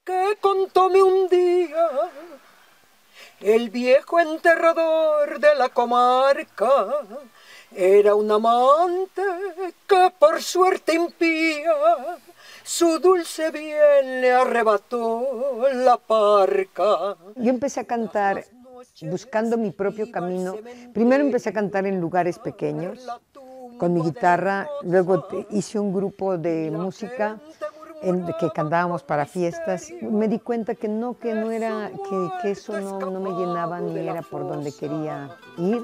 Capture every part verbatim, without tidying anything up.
que contóme un día el viejo enterrador de la comarca. Era un amante que por suerte impía su dulce bien le arrebató la parca. Yo empecé a cantar buscando mi propio camino. Primero empecé a cantar en lugares pequeños con mi guitarra, luego hice un grupo de música en que cantábamos para fiestas. Me di cuenta que no, que no era, que, que eso no, no me llenaba ni era por donde quería ir.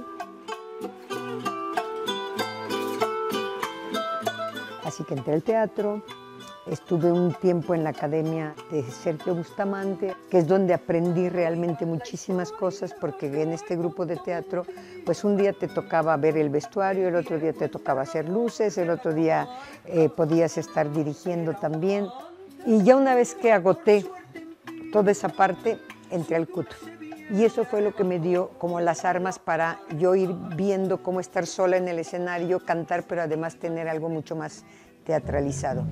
Así que entré al teatro, estuve un tiempo en la academia de Sergio Bustamante, que es donde aprendí realmente muchísimas cosas, porque en este grupo de teatro, pues un día te tocaba ver el vestuario, el otro día te tocaba hacer luces, el otro día eh, podías estar dirigiendo también. Y ya una vez que agoté toda esa parte, entré al C U T. Y eso fue lo que me dio como las armas para yo ir viendo cómo estar sola en el escenario, cantar, pero además tener algo mucho más teatralizado.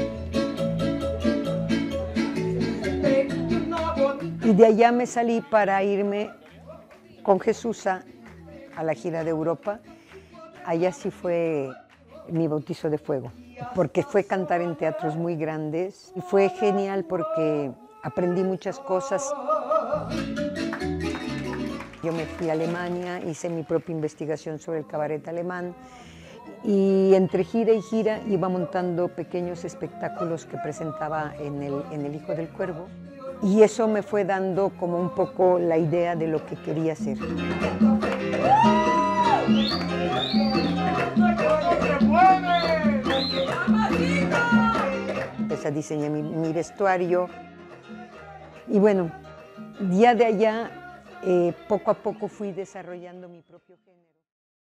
Y de allá me salí para irme con Jesús a, a la gira de Europa. Allá sí fue mi bautizo de fuego, porque fue cantar en teatros muy grandes. Y fue genial porque aprendí muchas cosas. Yo me fui a Alemania, hice mi propia investigación sobre el cabaret alemán y entre gira y gira iba montando pequeños espectáculos que presentaba en el, en el Hijo del Cuervo. Y eso me fue dando como un poco la idea de lo que quería hacer. Empecé a diseñar mi, mi vestuario y bueno, ya de allá eh, poco a poco fui desarrollando mi propio género.